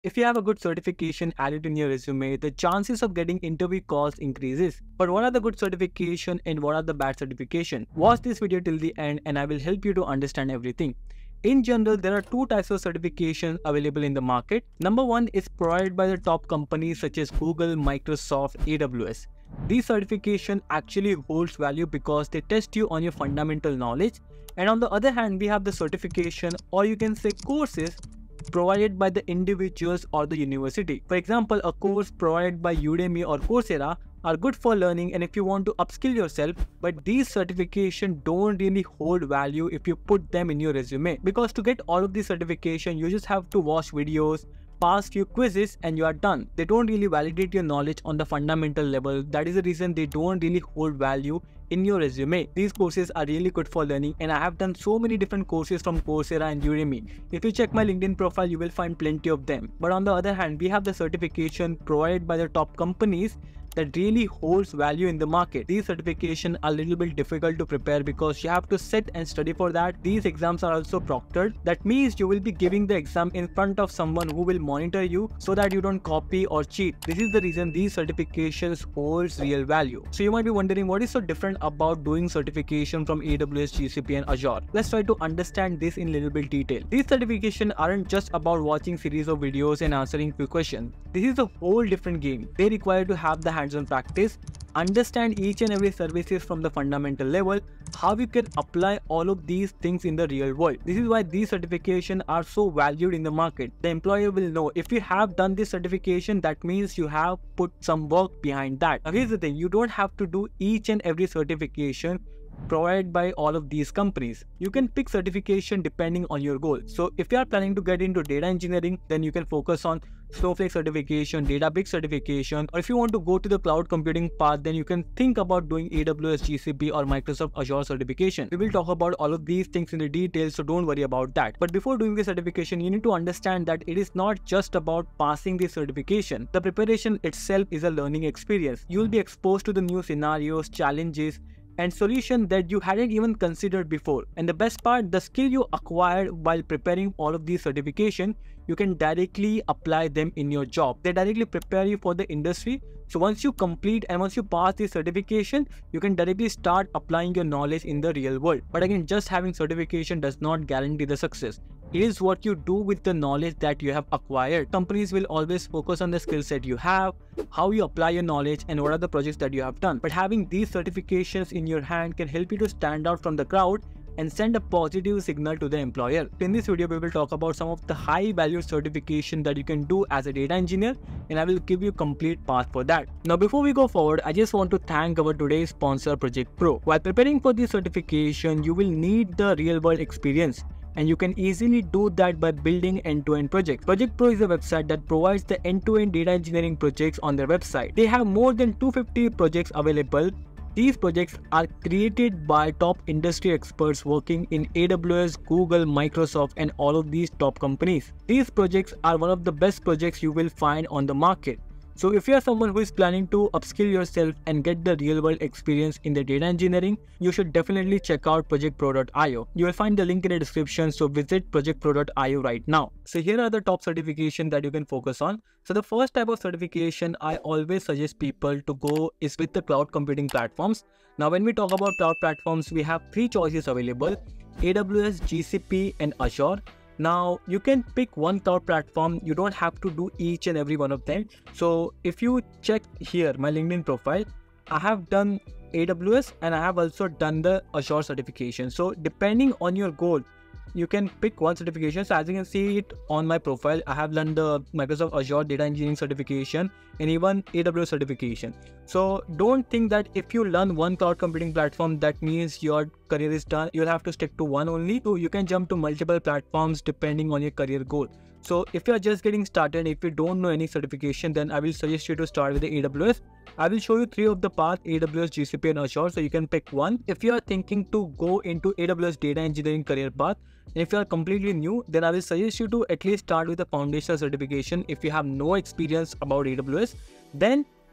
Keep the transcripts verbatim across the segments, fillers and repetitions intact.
If you have a good certification added in your resume, the chances of getting interview calls increases. But what are the good certification and what are the bad certification? Watch this video till the end and I will help you to understand everything. In general, there are two types of certifications available in the market. Number one is provided by the top companies such as Google, Microsoft, A W S. These certification actually holds value because they test you on your fundamental knowledge. And on the other hand, we have the certification, or you can say courses, provided by the individuals or the university. For example, a course provided by Udemy or Coursera are good for learning and if you want to upskill yourself, but these certifications don't really hold value if you put them in your resume, because to get all of these certification you just have to watch videos, pass few quizzes and you are done. They don't really validate your knowledge on the fundamental level. That is the reason they don't really hold value in your resume. These courses are really good for learning and I have done so many different courses from Coursera and Udemy. If you check my LinkedIn profile, you will find plenty of them. But on the other hand, we have the certification provided by the top companies that really holds value in the market. These certifications are a little bit difficult to prepare because you have to sit and study for that. These exams are also proctored. That means you will be giving the exam in front of someone who will monitor you so that you don't copy or cheat. This is the reason these certifications holds real value. So you might be wondering what is so different about doing certification from A W S, G C P and Azure. Let's try to understand this in little bit detail. These certifications aren't just about watching series of videos and answering few questions. This is a whole different game. They require to have the hands-on practice, understand each and every services from the fundamental level, how you can apply all of these things in the real world. This is why these certifications are so valued in the market. The employer will know if you have done this certification, that means you have put some work behind that. Now here's the thing, you don't have to do each and every certification provided by all of these companies. You can pick certification depending on your goal. So if you are planning to get into data engineering, then you can focus on Snowflake certification, Databricks certification, or if you want to go to the cloud computing path, then you can think about doing A W S, G C P or Microsoft Azure certification. We will talk about all of these things in the details, so don't worry about that. But before doing the certification, you need to understand that it is not just about passing the certification. The preparation itself is a learning experience. You will be exposed to the new scenarios, challenges, and solution that you hadn't even considered before. And the best part, the skill you acquired while preparing all of these certification, you can directly apply them in your job. They directly prepare you for the industry. So once you complete and once you pass this certification, you can directly start applying your knowledge in the real world. But again, just having certification does not guarantee the success. It is what you do with the knowledge that you have acquired. Companies will always focus on the skill set you have, how you apply your knowledge, and what are the projects that you have done. But having these certifications in your hand can help you to stand out from the crowd and send a positive signal to the employer. In this video, we will talk about some of the high value certification that you can do as a data engineer, and I will give you complete path for that. Now before we go forward, I just want to thank our today's sponsor Project Pro. While preparing for this certification, you will need the real world experience, and you can easily do that by building end-to-end projects. Project Pro is a website that provides the end-to-end data engineering projects on their website. They have more than two hundred fifty projects available. These projects are created by top industry experts working in A W S, Google, Microsoft and all of these top companies. These projects are one of the best projects you will find on the market. So if you are someone who is planning to upskill yourself and get the real world experience in the data engineering, you should definitely check out project pro dot i o. You will find the link in the description, so visit project pro dot i o right now. So here are the top certification that you can focus on. So the first type of certification I always suggest people to go is with the cloud computing platforms. Now when we talk about cloud platforms, we have three choices available: A W S, G C P and Azure. Now you can pick one cloud platform, you don't have to do each and every one of them. So if you check here my LinkedIn profile, I have done A W S and I have also done the Azure certification. So depending on your goal, you can pick one certification. So as you can see it on my profile, I have done the Microsoft Azure data engineering certification and even A W S certification. So don't think that if you learn one cloud computing platform, that means your career is done. You'll have to stick to one only. So you can jump to multiple platforms depending on your career goal. So if you are just getting started, if you don't know any certification, then I will suggest you to start with the A W S. I will show you three of the path: A W S, G C P and Azure, so you can pick one. If you are thinking to go into A W S data engineering career path, and if you are completely new, then I will suggest you to at least start with a foundational certification. If you have no experience about A W S, then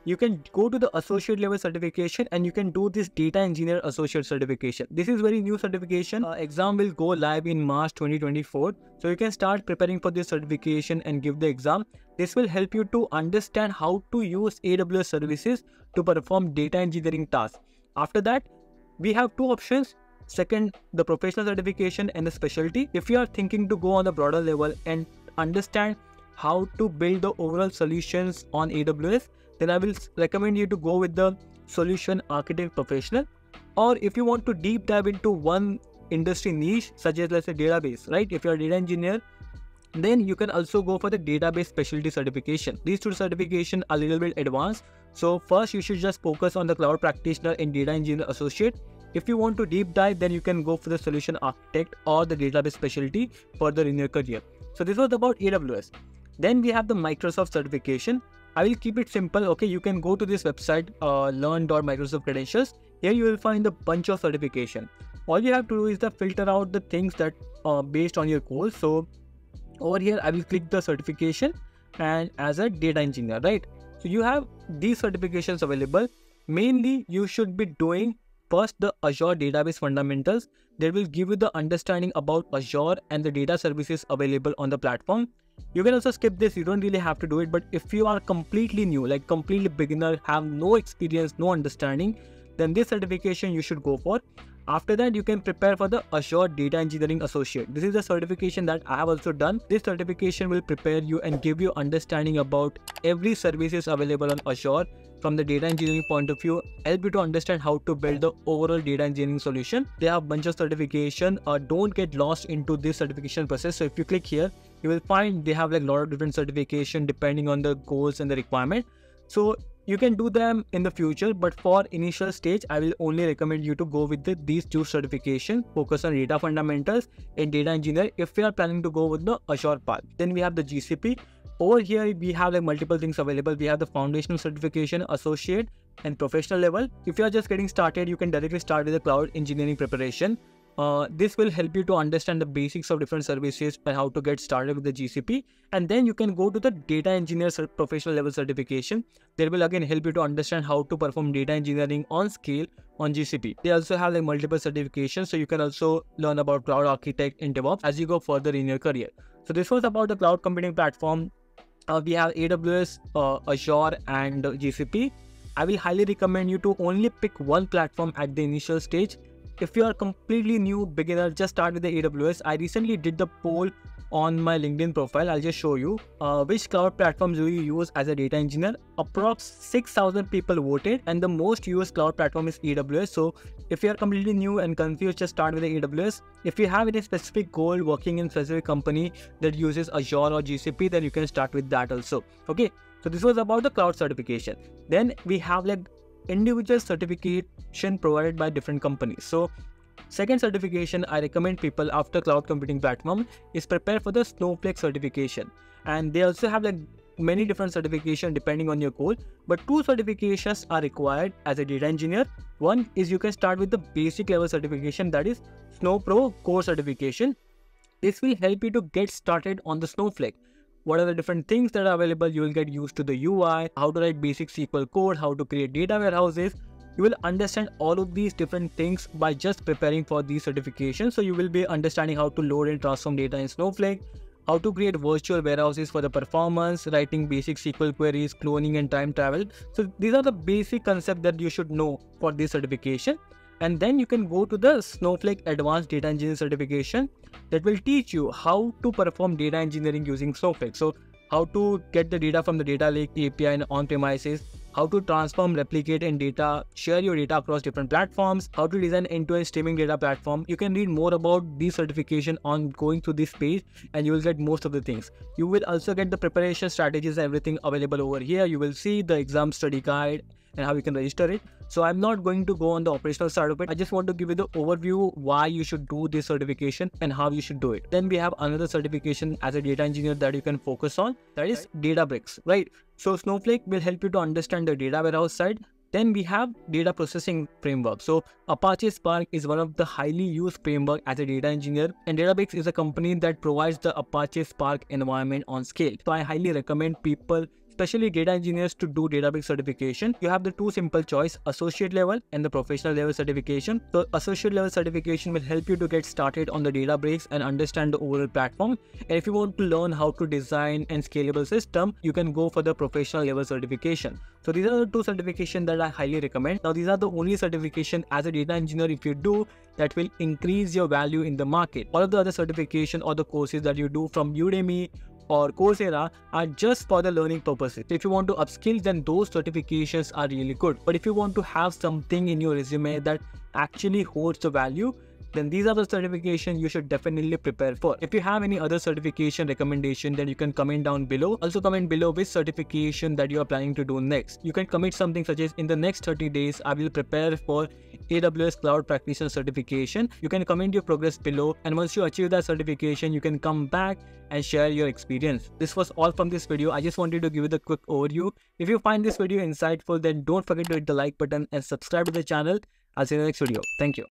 you can go to the associate level certification and you can do this data engineer associate certification. This is very new certification. Uh, exam will go live in March twenty twenty-four. So you can start preparing for this certification and give the exam. This will help you to understand how to use A W S services to perform data engineering tasks. After that, we have two options. Second, the professional certification and the specialty. If you are thinking to go on the broader level and understand how to build the overall solutions on A W S, then I will recommend you to go with the solution architect professional. Or if you want to deep dive into one industry niche, such as let's say database, right? If you're a data engineer, then you can also go for the database specialty certification. These two certifications are a little bit advanced. So first you should just focus on the cloud practitioner and data engineer associate. If you want to deep dive, then you can go for the solution architect or the database specialty further in your career. So this was about A W S. Then we have the Microsoft certification. I will keep it simple. Okay, you can go to this website, uh, learn dot microsoft credentials. Here you will find a bunch of certification. All you have to do is the filter out the things that are based on your goals. So over here, I will click the certification and as a data engineer, right? So you have these certifications available. Mainly, you should be doing first the Azure database fundamentals. They will give you the understanding about Azure and the data services available on the platform. You can also skip this, you don't really have to do it. But if you are completely new, like completely beginner, have no experience, no understanding, then this certification you should go for. After that, you can prepare for the Azure Data Engineering Associate. This is a certification that I have also done. This certification will prepare you and give you understanding about every services available on Azure from the data engineering point of view, help you to understand how to build the overall data engineering solution. They have a bunch of certification. Uh, don't get lost into this certification process. So if you click here, you will find they have like a lot of different certification depending on the goals and the requirement. So you can do them in the future, but for initial stage, I will only recommend you to go with the, these two certification, focus on data fundamentals and data engineer if you are planning to go with the Azure path. Then we have the G C P. Over here, we have like multiple things available. We have the foundational certification, associate and professional level. If you are just getting started, you can directly start with the cloud engineering preparation. Uh, this will help you to understand the basics of different services and how to get started with the G C P. And then you can go to the data engineer professional level certification. They will again help you to understand how to perform data engineering on scale on G C P. They also have like multiple certifications, so you can also learn about cloud architect and DevOps as you go further in your career. So this was about the cloud computing platform. Uh, we have A W S, uh, Azure and uh, G C P. I will highly recommend you to only pick one platform at the initial stage. If you are completely new beginner, just start with the A W S. I recently did the poll on my LinkedIn profile. I'll just show you uh, which cloud platforms do you use as a data engineer. Approx six thousand people voted and the most used cloud platform is A W S. So if you are completely new and confused, just start with the A W S. If you have any specific goal working in a specific company that uses Azure or G C P, then you can start with that also. Okay, so this was about the cloud certification. Then we have like individual certification provided by different companies. So second certification I recommend people after cloud computing platform is prepare for the Snowflake certification. And they also have like many different certification depending on your goal, but two certifications are required as a data engineer. One is you can start with the basic level certification, that is SnowPro core certification. This will help you to get started on the Snowflake. What are the different things that are available? You will get used to the U I, how to write basic S Q L code, how to create data warehouses. You will understand all of these different things by just preparing for these certifications. So you will be understanding how to load and transform data in Snowflake, how to create virtual warehouses for the performance, writing basic S Q L queries, cloning and time travel. So these are the basic concepts that you should know for this certification. And then you can go to the Snowflake Advanced Data Engineering certification that will teach you how to perform data engineering using Snowflake. So how to get the data from the data lake, A P I and on-premises, how to transform, replicate and data, share your data across different platforms, how to design end-to-end streaming data platform. You can read more about these certification on going through this page and you will get most of the things. You will also get the preparation strategies and everything available over here. You will see the exam study guide and how you can register it. So I'm not going to go on the operational side of it. I just want to give you the overview why you should do this certification and how you should do it. Then we have another certification as a data engineer that you can focus on, that is Databricks, right? So Snowflake will help you to understand the data warehouse side. Then we have data processing framework. So Apache Spark is one of the highly used framework as a data engineer, and Databricks is a company that provides the Apache Spark environment on scale. So I highly recommend people especially data engineers, to do Databricks certification, you have the two simple choice: associate level and the professional level certification. So associate level certification will help you to get started on the Databricks and understand the overall platform. And if you want to learn how to design and scalable system, you can go for the professional level certification. So these are the two certifications that I highly recommend. Now these are the only certification as a data engineer, if you do, that will increase your value in the market. All of the other certification or the courses that you do from Udemy or Coursera are just for the learning purposes. If you want to upskill, then those certifications are really good. But if you want to have something in your resume that actually holds the value, then these are the certifications you should definitely prepare for. If you have any other certification recommendation, then you can comment down below. Also comment below which certification that you are planning to do next. You can commit something such as, in the next thirty days, I will prepare for A W S Cloud Practitioner certification. You can comment your progress below, and once you achieve that certification, you can come back and share your experience. This was all from this video. I just wanted to give you the quick overview. If you find this video insightful, then don't forget to hit the like button and subscribe to the channel. I'll see you in the next video. Thank you.